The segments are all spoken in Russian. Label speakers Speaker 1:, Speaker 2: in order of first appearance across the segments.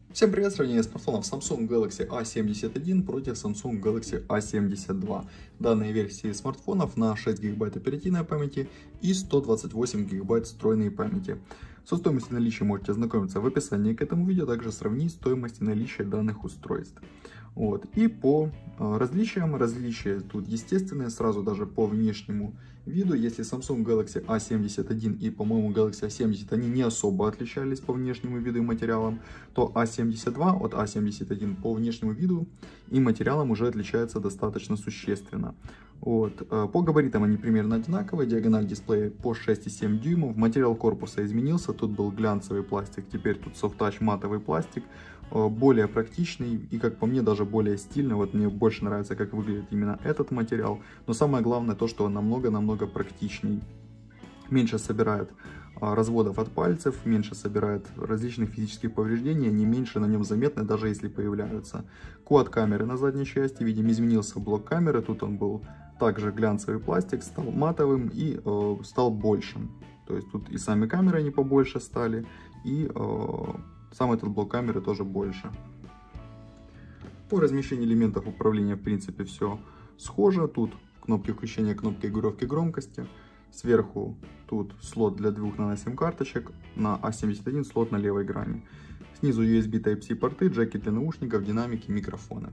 Speaker 1: Всем привет! Сравнение смартфонов Samsung Galaxy A71 против Samsung Galaxy A72. Данные версии смартфонов на 6 ГБ оперативной памяти и 128 ГБ встроенной памяти. Со стоимостью наличия можете ознакомиться в описании к этому видео, также сравнить стоимость и наличие данных устройств. И по различия тут естественные, сразу даже по внешнему виду. Если Samsung Galaxy A71 и, по-моему, Galaxy A70, они не особо отличались по внешнему виду и материалам, то A72 от A71 по внешнему виду и материалам уже отличается достаточно существенно. По габаритам они примерно одинаковые, диагональ дисплея по 6,7 дюймов, материал корпуса изменился, тут был глянцевый пластик, теперь тут Soft Touch матовый пластик, более практичный и, как по мне, даже более стильный. Мне больше нравится, как выглядит именно этот материал, но самое главное то, что он намного практичней, меньше собирает разводов от пальцев, меньше собирает различных физических повреждений, они меньше на нем заметны, даже если появляются. Quad камеры на задней части, видим, изменился блок камеры, тут он был также глянцевый пластик, стал матовым и стал большим. То есть тут и сами камеры они побольше стали, и сам этот блок камеры тоже больше. По размещению элементов управления, в принципе, все схоже. Тут кнопки включения, кнопки регулировки громкости. Сверху тут слот для 2 нано-сим карточек, на A71 слот на левой грани. Снизу USB Type-C порты, джеки для наушников, динамики, микрофоны.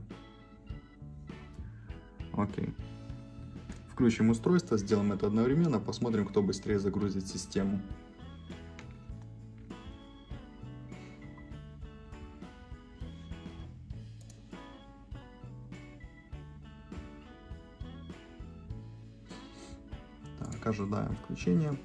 Speaker 1: Окей. Включим устройство, сделаем это одновременно, посмотрим, кто быстрее загрузит систему. Так, ожидаем включения.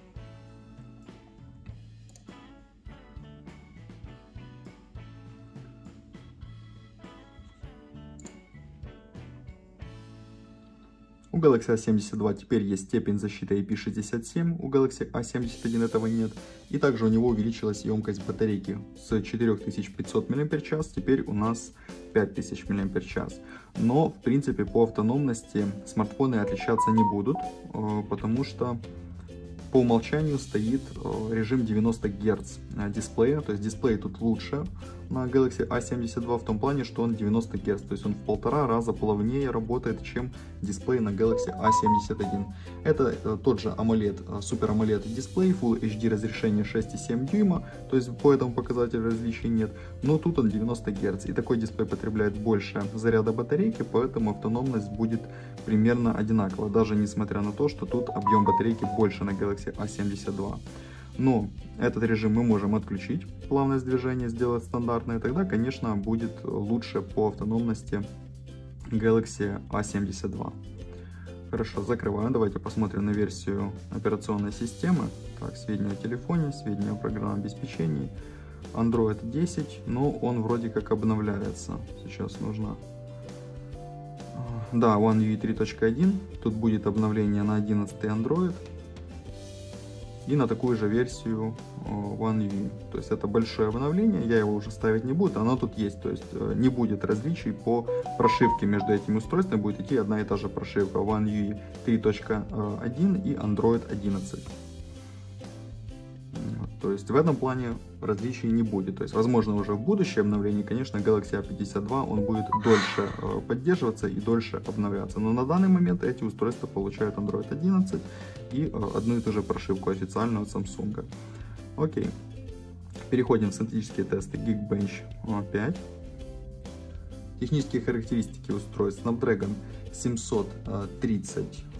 Speaker 1: У Galaxy A72 теперь есть степень защиты IP67, у Galaxy A71 этого нет. И также у него увеличилась емкость батарейки с 4500 мАч, теперь у нас 5000 мАч. Но, в принципе, по автономности смартфоны отличаться не будут, потому что по умолчанию стоит режим 90 Гц дисплея, то есть дисплей тут лучше на Galaxy A72 в том плане, что он 90 Гц, то есть он в 1,5 раза плавнее работает, чем дисплей на Galaxy A71. Это тот же AMOLED, Super AMOLED дисплей, Full HD разрешение 6,7 дюйма, то есть по этому показателю различий нет, но тут он 90 Гц, и такой дисплей потребляет больше заряда батарейки, поэтому автономность будет примерно одинакова, даже несмотря на то, что тут объем батарейки больше на Galaxy A72. Но этот режим мы можем отключить, плавность движения сделать стандартной, и тогда, конечно, будет лучше по автономности Galaxy A72. Хорошо, закрываем. Давайте посмотрим на версию операционной системы. Так, сведения о телефоне, сведения о программном обеспечении. Android 10, но он вроде как обновляется. Сейчас нужно... Да, One UI 3.1. Тут будет обновление на 11 Android. И на такую же версию One UI. То есть это большое обновление, я его уже ставить не буду, оно тут есть. То есть не будет различий по прошивке между этими устройствами, будет идти одна и та же прошивка One UI 3.1 и Android 11. То есть в этом плане различий не будет. То есть, возможно, уже в будущем обновлении, конечно, Galaxy A52 он будет дольше поддерживаться и дольше обновляться. Но на данный момент эти устройства получают Android 11 и одну и ту же прошивку официальную от Samsung. Окей. Переходим в синтетические тесты Geekbench 5. Технические характеристики устройств: Snapdragon 730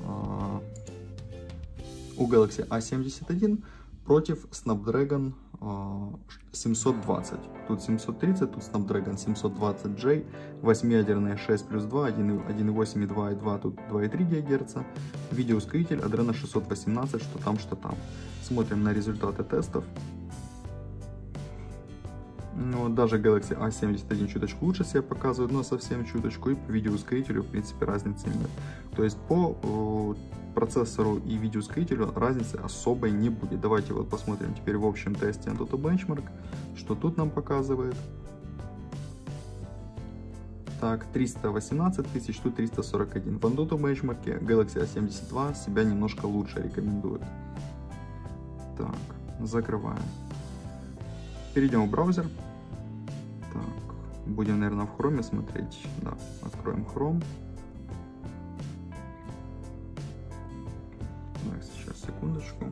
Speaker 1: у Galaxy A71 против Snapdragon 720. Тут 730, тут Snapdragon 720J, 8-ядерная 6 плюс 2, 1.8 и 2.2, тут 2.3 ГГц. Видеоускоритель Adreno 618, что там, что там. Смотрим на результаты тестов. Даже Galaxy A71 чуточку лучше себя показывает, но совсем чуточку, и по видеоускорителю, в принципе, разницы нет. То есть по процессору и видеоускорителю разницы особой не будет. Давайте посмотрим теперь в общем тесте Antutu Benchmark, что тут нам показывает. Так, 318 тысяч, тут 341. В Antutu Benchmark Galaxy A72 себя немножко лучше рекомендует. Так, закрываем. Перейдем в браузер. Так. Будем, наверное, в Chrome смотреть. Да, откроем Chrome. Так, сейчас, секундочку.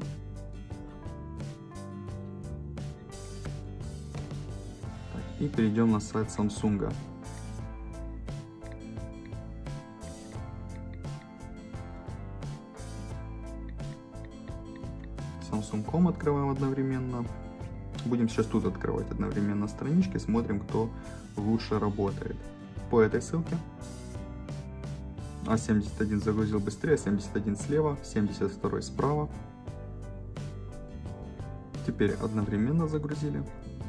Speaker 1: Так, и перейдем на сайт Samsung. Samsung.com открываем одновременно. Будем сейчас тут открывать одновременно странички, смотрим, кто лучше работает. По этой ссылке А71 загрузил быстрее, 71 слева, 72 справа. Теперь одновременно загрузили.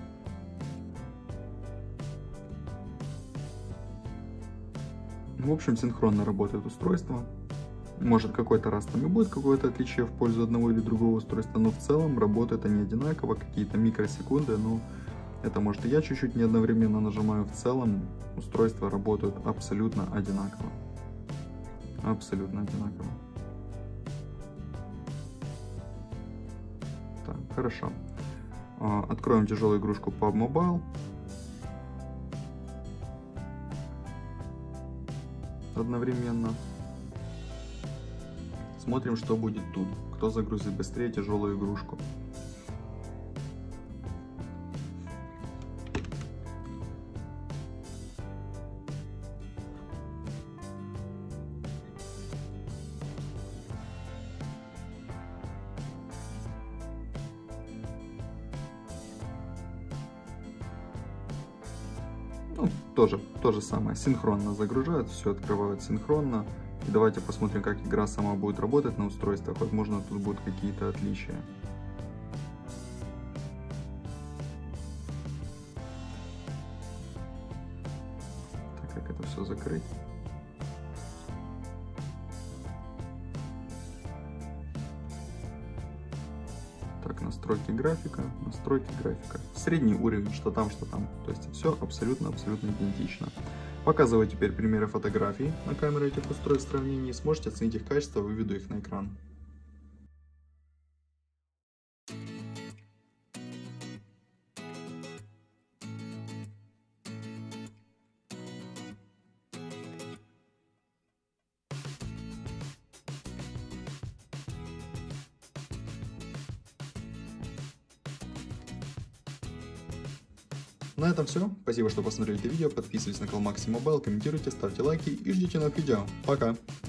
Speaker 1: В общем, синхронно работает устройство. Может, какой-то раз там и будет какое-то отличие в пользу одного или другого устройства, но в целом работают они одинаково, какие-то микросекунды, но это может и я чуть-чуть не одновременно нажимаю. В целом устройства работают абсолютно одинаково. Абсолютно одинаково. Так, хорошо. Откроем тяжелую игрушку PUBG Mobile. Одновременно. Смотрим, что будет тут. Кто загрузит быстрее тяжелую игрушку. Ну, то же самое. Синхронно загружают, все открывают синхронно. И давайте посмотрим, как игра сама будет работать на устройствах. Возможно, тут будут какие-то отличия. Так, как это все закрыть? Так, настройки графика, настройки графика. Средний уровень, что там, что там. То есть все абсолютно идентично. Показываю теперь примеры фотографий на камеры этих устройств в сравнении. Сможете оценить их качество, выведу их на экран. На этом все. Спасибо, что посмотрели это видео. Подписывайтесь на канал Maxi Mobile, комментируйте, ставьте лайки и ждите новых видео. Пока!